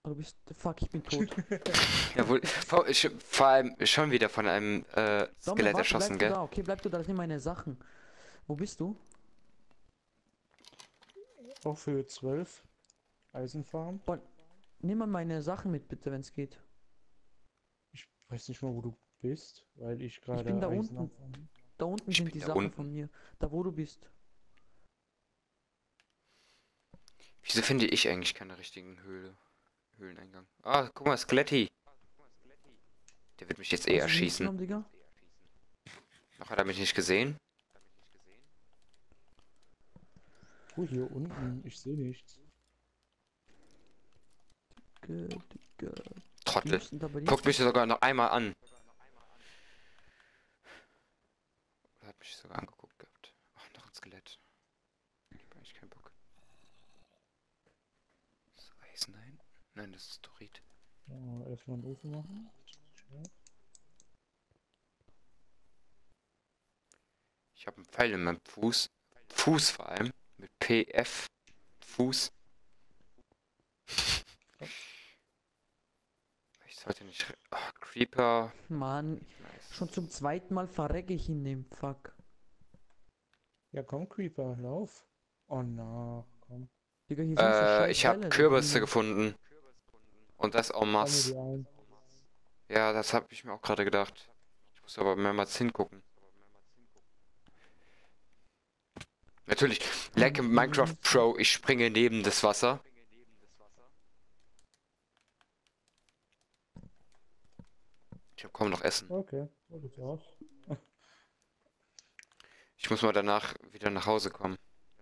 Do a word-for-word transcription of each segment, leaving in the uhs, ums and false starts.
Oh, du bist. Fuck, ich bin tot. Jawohl. Vor, ich, vor allem schon wieder von einem äh, Daumen, Skelett warte, erschossen, bleib du gell? da. Okay, bleib du da. Das sind meine Sachen. Wo bist du? Auch für zwölf Eisenfarm. Boah, nimm mal meine Sachen mit, bitte, wenn es geht. Ich weiß nicht mal, wo du bist, weil ich Ich bin gerade da Eisen unten. abfarme. Da unten Ich sind bin die da Sachen von unten. mir. Da, wo du bist. Wieso finde ich eigentlich keine richtigen Höhle, Höhleneingang? Ah, guck mal, Skeletti. Der wird mich jetzt eh Was ist erschießen. mitgenommen, Digga? Noch hat er mich nicht gesehen. Oh, hier unten. Ich sehe nichts. Digga, Digga. Die Trottel. müssten da bei dir Guckt mich sein. sogar noch einmal an. Oder hat mich sogar angeguckt gehabt. Ach, noch ein Skelett. Ich hab eigentlich keinen Bock. Ist das Eisen da hinten? Nein, das ist Dorit. Oh, erstmal einen Ofen machen. Ja. Ich habe einen Pfeil in meinem Fuß. Fuß vor allem. Mit P F. Fuß. Ich sollte nicht. Ach, Creeper. Mann, schon Nice. zum zweiten Mal verrecke ich in dem Fuck. Ja, komm, Creeper, lauf. Oh, na, komm. Digga, hier sind so Äh, scheiß ich habe Bälle da Kürbisse drinnen. gefunden. Und das en Sammel masse. die ein. Ja, das habe ich mir auch gerade gedacht. Ich muss aber mehrmals hingucken. Natürlich, like Ein Minecraft Easy. Pro, ich springe neben das Wasser. Ich habe kaum noch Essen. Okay, so geht's aus. Ich muss mal danach wieder nach Hause kommen.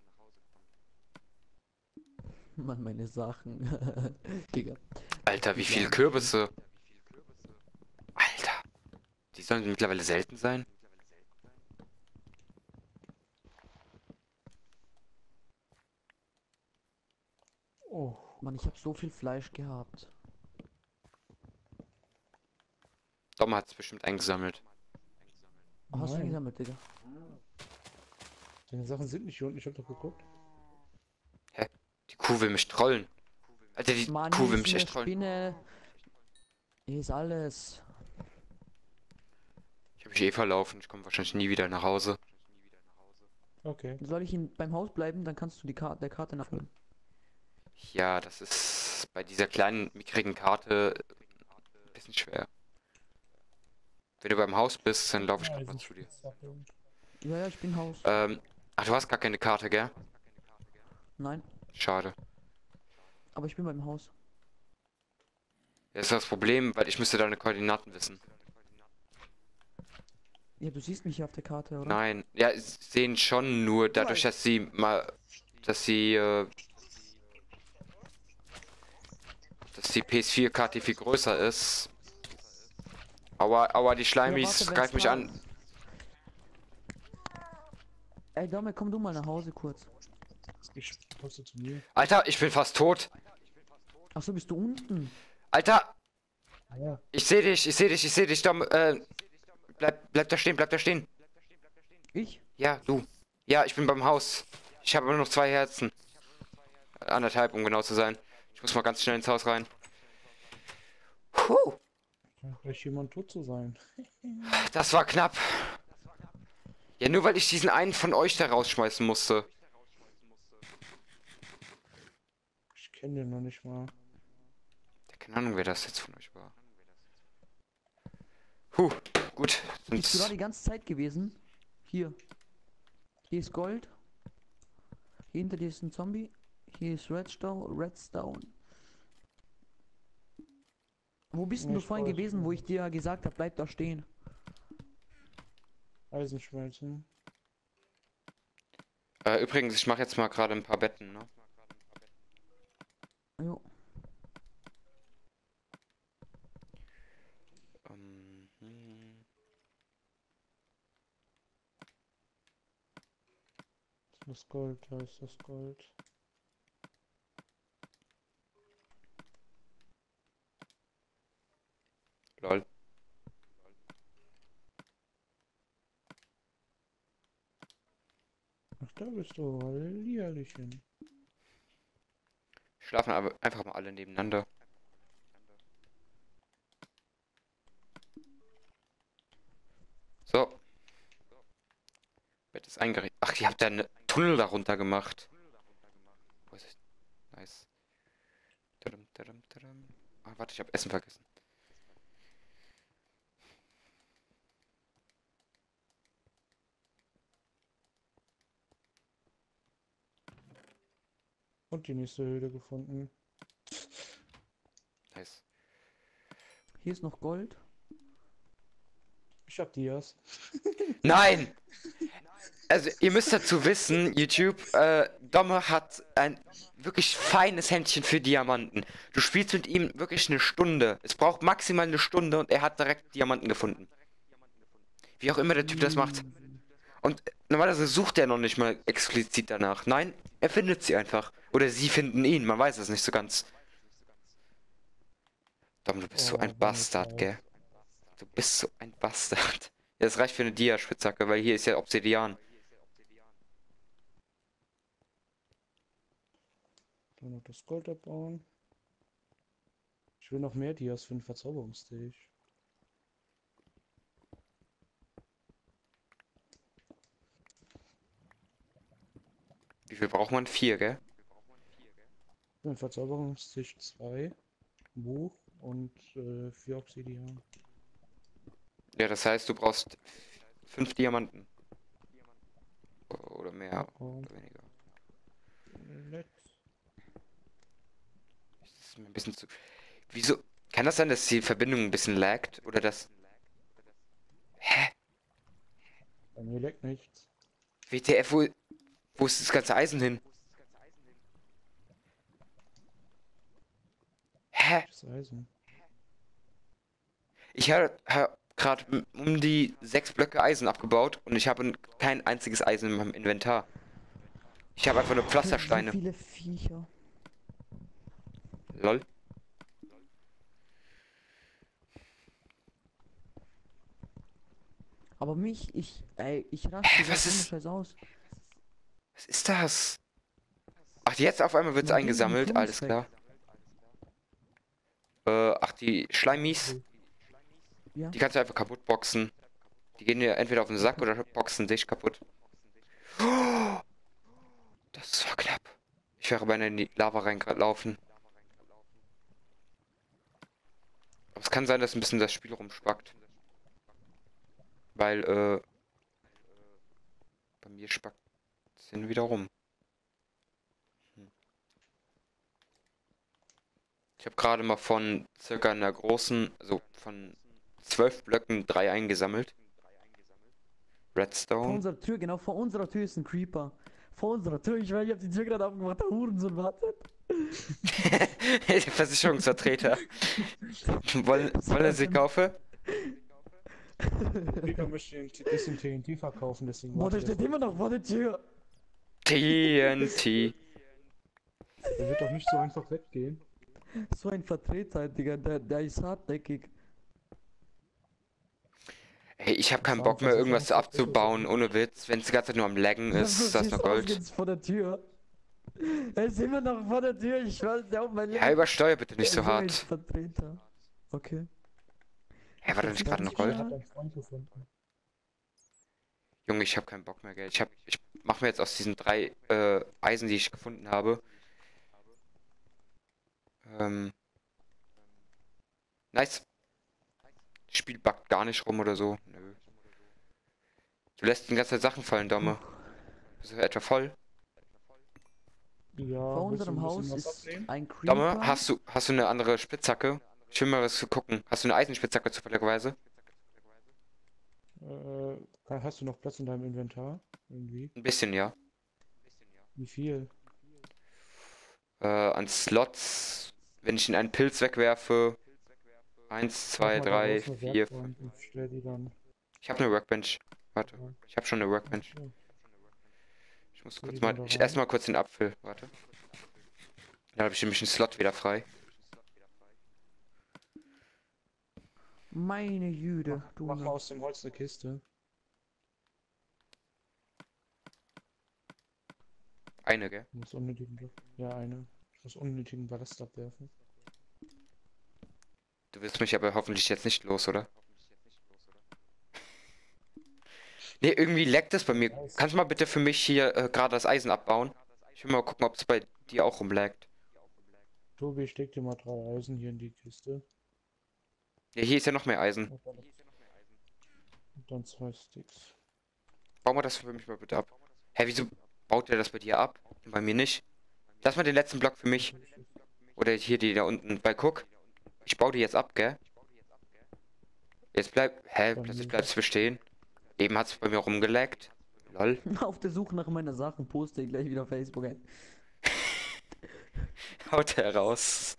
Mann, meine Sachen. Digga. Das Alter, wie geht ja viele nicht, ne? Kürbisse. Alter, die sollen mittlerweile selten sein. Oh, Mann, ich habe so viel Fleisch gehabt. Dom hat es bestimmt eingesammelt. Oh, hast du nein. eingesammelt, Digga? Deine Sachen sind nicht hier unten. Ich hab doch geguckt. Hä? Die Kuh will mich trollen. Alter, die Mann, Kuh hier will ist mich eine echt trollen. Spinne. Hier ist alles. Ich habe mich eh verlaufen. Ich komme wahrscheinlich nie wieder nach Hause. Okay. Soll ich ihn beim Haus bleiben? Dann kannst du die Karte der Karte nachholen. Ja, das ist bei dieser kleinen, mickrigen Karte ein bisschen schwer. Wenn du beim Haus bist, dann laufe ich Ja, gerade mal zu dir. Eisenspitzhacke. Ja, ja, ich bin Haus. Ähm, ach, du hast gar keine Karte, gell? Nein, Schade. aber ich bin beim Haus. Das ist das Problem, weil ich müsste deine Koordinaten wissen. Ja, du siehst mich hier auf der Karte, oder? Nein, ja, sie sehen schon nur dadurch, dass sie mal, dass sie, äh, dass die P S vier Karte viel größer ist. Aua, aua, die Ja, warte, Schleimis, wenn's greif mich mal. an. Ey, Dame, komm du mal nach Hause kurz. Ich poste zu mir. Alter, ich bin fast tot. Ach so, bist du unten? Alter, Ja, ich sehe dich, ich sehe dich, ich sehe dich, Dom, äh, bleib, bleib da stehen, bleib da stehen. Ich? Ja, du. Ja, ich bin beim Haus. Ich habe nur noch zwei Herzen. Anderthalb, um genau zu sein. Ich muss mal ganz schnell ins Haus rein. Puh, scheint gleich jemand tot zu sein. das war knapp. Ja, nur weil ich diesen einen von euch da rausschmeißen musste. Ich kenne den noch nicht mal. Ja, keine Ahnung, wer das jetzt von euch war. Puh, gut. Bist du da Sind's. die ganze Zeit gewesen? Hier. Hier ist Gold. Hier hinter dir ist ein Zombie. Hier ist Redstone. Redstone. Wo bist denn Ja, du ich vorhin brauche gewesen, wo ich dir gesagt habe, bleib da stehen? Eisenschmelzen. Äh, übrigens, ich mache jetzt mal gerade ein paar Betten, ne? Jo. Ähm, hm, Das ist Gold, da ist das Gold. lol. Ach, da bist du, Hallihallichen. Schlafen aber einfach mal alle nebeneinander. das eingerichtet? Ach, ihr habt da einen Tunnel darunter gemacht. Wo ist es? Nice. Tadam, tadam, tadam. Ah, warte, ich habe Essen vergessen. Und die nächste Höhle gefunden. Nice. Hier ist noch Gold. Ich hab Dias. Nein! Also, ihr müsst dazu wissen, YouTube, äh, Domme hat ein wirklich feines Händchen für Diamanten. Du spielst mit ihm wirklich eine Stunde. Es braucht maximal eine Stunde und er hat direkt Diamanten gefunden. Wie auch immer der Typ das macht. Und normalerweise sucht er noch nicht mal explizit danach. Nein, er findet sie einfach. Oder sie finden ihn, man weiß es nicht so ganz. Dom, du bist so Oh, ein bin ich Bastard, drauf. gell? Du bist so ein Bastard. Ja, das reicht für eine Dia-Spitzhacke, weil hier ist ja Obsidian. Dann noch das Gold abbauen. Ich will noch mehr Dias für den Verzauberungsstage. Wie viel braucht man? Vier, gell? Für den Verzauberungsstage zwei Buch und äh, vier Obsidian. Ja, das heißt, du brauchst fünf Diamanten. Oder mehr, Oh, oder weniger. let's. Das ist mir ein bisschen zu... Wieso? Kann das sein, dass die Verbindung ein bisschen laggt? Oder dass... Hä? Bei mir leckt nichts. W T F, wo, wo ist das ganze Eisen hin? Hä? Das Eisen. Ich habe hab gerade um die sechs Blöcke Eisen abgebaut und ich habe kein einziges Eisen in meinem Inventar. Ich habe einfach nur So Pflastersteine. viele Viecher. Lol. Aber mich, ich, ey, ich raste Hä, gerade was ohne ist... Scheiß aus. Was ist das? Ach, jetzt auf einmal wird es Mein Ding, die eingesammelt, Blume alles ist weg. klar. Äh, ach, die Schleimis, Ja. die kannst du einfach kaputt boxen. Die gehen dir entweder auf den Sack oder boxen dich kaputt. Oh, das war knapp. Ich wäre beinahe in die Lava reingelaufen. Aber es kann sein, dass ein bisschen das Spiel rumspackt. Weil, äh, bei mir spackt es hin wieder rum. Hm. Ich habe gerade mal von circa einer großen, also von zwölf Blöcken drei eingesammelt. Vor Redstone. unserer Tür, genau, vor unserer Tür ist ein Creeper. Vor unserer Tür, ich weiß, ich hab die Tür gerade aufgemacht, der Hurensohn wartet. Versicherungsvertreter. Wollen, wollen er sie kaufen? Creeper möchte ein bisschen T N T verkaufen, deswegen Boah, der wartet er. steht immer noch vor der Tür. T N T. Der wird doch nicht so einfach weggehen. So ein Vertreter, Digga, der, der ist hartnäckig. Hey, ich habe keinen Warum Bock mehr, irgendwas Versicherungsvertreter abzubauen, sind? ohne Witz. Wenn es die ganze Zeit nur am Laggen Ja, ist, so ist das sieht's nur aus, Gold. jetzt vor der Tür. Er ist immer noch vor der Tür, ich weiß, der auf mein Leben. Ja, übersteuer bitte nicht so So ein hart. Vertreter. Okay. Hä, war da nicht gerade noch Ich hab Gold? einen Freund gefunden. Junge, ich habe keinen Bock mehr, Geld. Ich hab, ich mach mir jetzt aus diesen drei äh, Eisen, die ich gefunden habe. Ähm. Nice. Das Spiel buggt gar nicht rum oder so. Nö. Du lässt die ganze Zeit Sachen fallen, Domme. Bist du etwa voll? Ja, Vor willst du unserem ein bisschen Haus was ist abnehmen? ein Domme, Creeper. hast du, hast du eine andere Spitzhacke? Ich will mal was gucken. Hast du eine Eisenspitzhacke zufälligerweise? Äh, kann- hast du noch Platz in deinem Inventar? Irgendwie? Ein bisschen, ja. Wie viel? Äh, an Slots, wenn ich in einen Pilz wegwerfe. Eins, Mach zwei, mal drei, daraus eine vier, fünf. Werkbank und stell die dann. Ich habe eine Workbench. Warte. Ja. Ich habe schon eine Workbench. Ja. Ich muss Stell kurz die mal. dann da Ich rein. esse mal kurz den Apfel. Warte. Dann habe ich nämlich einen Slot wieder frei. Meine Jüde, du. Mach mal aus dem Holz eine Kiste. Eine, gell? Ich muss unnötigen, Bla- ja, eine. Ich muss unnötigen Ballast abwerfen. Du wirst mich aber hoffentlich jetzt nicht los, oder? Nee, irgendwie leckt es bei mir. Nice. Kannst du mal bitte für mich hier äh, gerade das Eisen abbauen? Ich will mal gucken, ob es bei dir auch rumlaggt. Tobi, ich steck dir mal drei Eisen hier in die Kiste. Ja, hier ist ja noch mehr Eisen. Und dann, und dann zwei Sticks. Bau mal das für mich mal bitte ab. Hä, wieso baut der das bei dir ab? Und bei mir nicht? Lass mal den letzten Block für mich. Oder hier die da unten. Bei guck. Ich baue die jetzt ab, gell? Jetzt bleib. Hä, Bei plötzlich mir. bleibt es bestehen. Eben hat es bei mir rumgelaggt. Lol. Auf der Suche nach meiner Sachen poste ich gleich wieder auf Facebook ein. Haut er raus.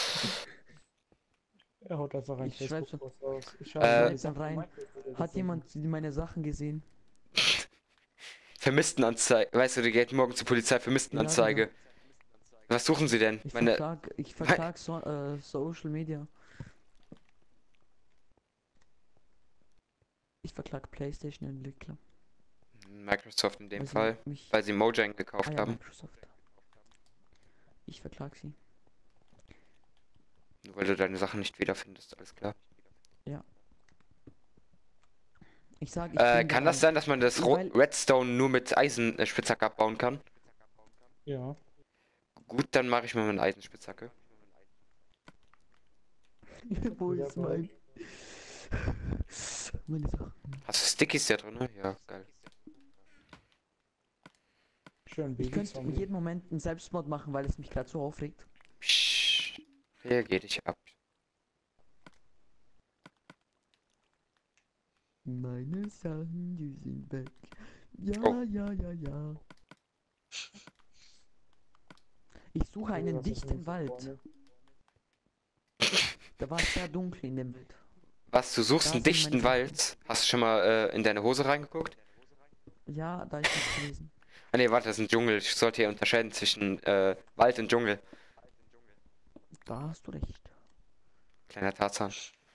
Er haut einfach ein Ich schreib Facebook-Post aus. Ich Äh, habe meine Schreib's dann Sachen in rein. Minecraft-Bilder Hat gefunden. jemand die- meine Sachen gesehen? Vermisstenanzeige. Weißt du, die geht morgen zur Polizei. Vermisstenanzeige. Ja, Was suchen sie denn? Ich Meine. verklag, ich verklag so, äh, Social Media. Ich verklag PlayStation-Entwickler. Microsoft in dem weil sie Fall. Mich, Weil sie Mojang ah gekauft ja, haben. Microsoft. Ich verklag sie. Nur weil du deine Sachen nicht wiederfindest. Alles klar. Ich sag, ich Äh, bin kann das bereit. sein, dass man das Ro Weil- Redstone nur mit Eisenspitzhacke abbauen kann? Ja. Gut, dann mache ich mal eine Eisenspitzhacke. Wo Ja, ist mein... Meine Sachen. Hast du Stickies da drin? Ne? Ja, geil. Schön, Ich könnte in Baby-Zombie. jedem Moment einen Selbstmord machen, weil es mich gerade so aufregt. Psch, hier geht ich ab. Meine Sachen, die sind weg. Ja, Oh. ja, ja, ja. Ich suche einen Was ist dichten denn Wald. vorne? Da war es sehr dunkel in dem Wald. Was, du suchst Da einen sind dichten meine Sachen. Wald? Hast du schon mal äh, in deine Hose reingeguckt? Ja, da ist nichts gewesen. Ah ne, warte, das ist ein Dschungel. Ich sollte hier unterscheiden zwischen äh, Wald und Dschungel. Da hast du recht. Kleiner Tarzan.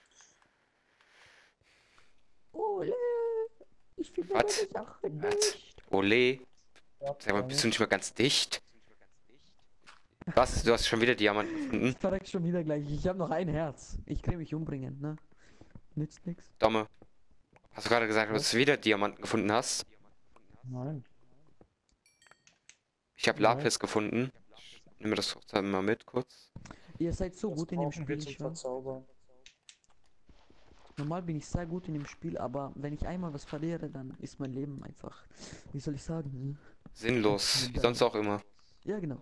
Ole, ich finde Was? meine Sachen Was? nicht. Ole. Ja, Sag mal, bist du nicht mal ganz dicht? Was? Du hast schon wieder Diamanten gefunden? Ich verreck schon wieder gleich. Ich habe noch ein Herz. Ich kann mich umbringen, ne? Nützt nix. Domme. Hast du gerade gesagt, dass du wieder Diamanten gefunden hast? Nein. Ich habe Nein. Lapis gefunden. Nimm mir das doch dann mal mit, kurz. Ihr seid so Das gut in dem brauchen wir Spiel, zum ich schwör. Verzaubern. Normal bin ich sehr gut in dem Spiel, aber wenn ich einmal was verliere, dann ist mein Leben einfach, wie soll ich sagen? hm? Sinnlos, wie sonst auch immer. Ja, genau.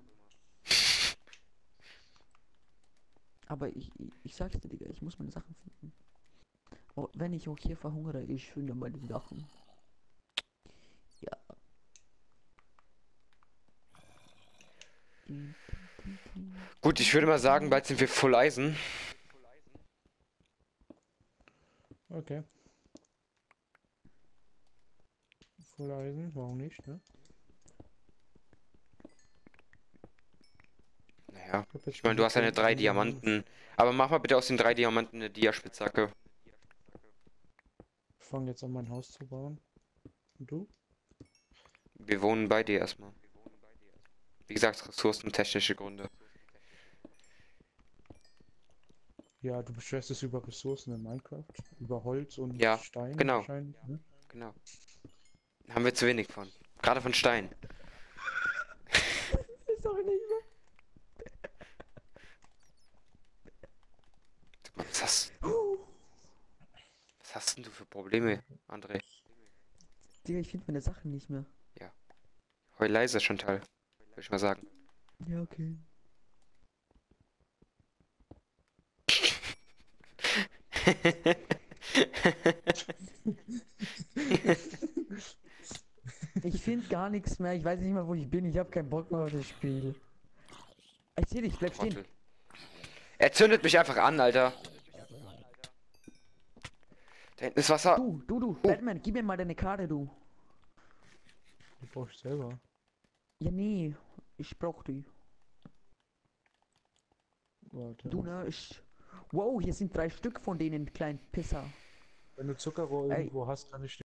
Aber ich, ich, ich sag's dir, Digga, ich muss meine Sachen finden. Oh, wenn ich auch hier verhungere, ich finde meine Sachen. Ja. Gut, ich würde mal sagen, bald sind wir Full Eisen. Okay. Voll Eisen, warum nicht, ne? Naja, hab jetzt ich meine, du hast schon eine so drei viele Diamanten. Aber mach mal bitte aus den drei Diamanten eine Diaspitzhacke. Ich fange jetzt an, mein Haus zu bauen. Und du? Wir wohnen bei dir erstmal. Wie gesagt, ressourcentechnische Gründe. Ja, du beschwerst dich über Ressourcen in Minecraft. Über Holz und Ja, Stein genau. wahrscheinlich, ne? Genau. Haben wir zu wenig von. Gerade von Stein. Ist doch nicht mehr. Sag mal, Was hast, was hast denn du für Probleme, André? Digga, ich finde meine Sachen nicht mehr. Heul leise, Chantal. Würde ich mal sagen. Ja, okay. Ich finde gar nichts mehr. Ich weiß nicht mehr, wo ich bin. Ich habe keinen Bock mehr auf das Spiel. Ich sehe dich, bleib stehen. Trottel. Er zündet mich einfach an, Alter. Da hinten ist Wasser. Du, du, du, Batman, gib mir mal deine Karte, du. Die brauche ich selber. Ja, nee, ich brauch die. Warte. Du, ne, ich... Wow, hier sind drei Stück von denen kleinen Pisser. Wenn du Zuckerrohr Ey. irgendwo hast, kann ich